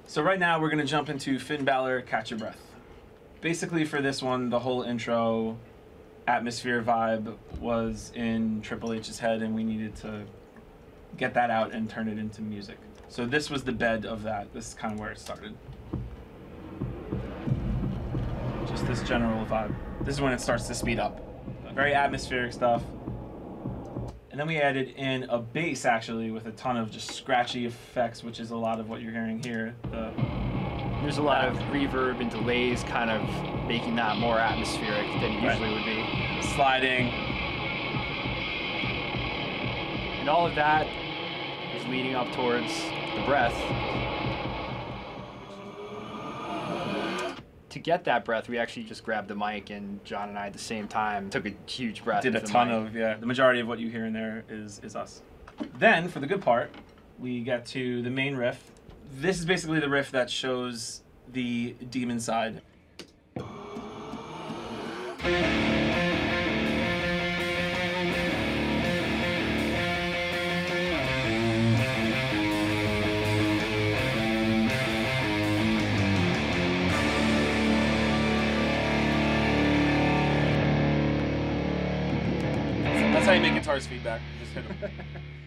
So right now we're going to jump into Finn Balor, Catch Your Breath. Basically for this one, the whole intro atmosphere vibe was in Triple H's head, and we needed to get that out and turn it into music. So this was the bed of that. This is kind of where it started. Just this general vibe. This is when it starts to speed up. Very atmospheric stuff. And then we added in a bass, actually, with a ton of just scratchy effects, which is a lot of what you're hearing here. There's a lot of reverb and delays, kind of making that more atmospheric than it usually would be. Sliding. And all of that is leading up towards the breath. To get that breath, we actually just grabbed the mic, and John and I at the same time took a huge breath. Did a ton of, the majority of what you hear in there is us. Then, for the good part, we get to the main riff. This is basically the riff that shows the demon side. That's how you make guitar's feedback. Just hit them.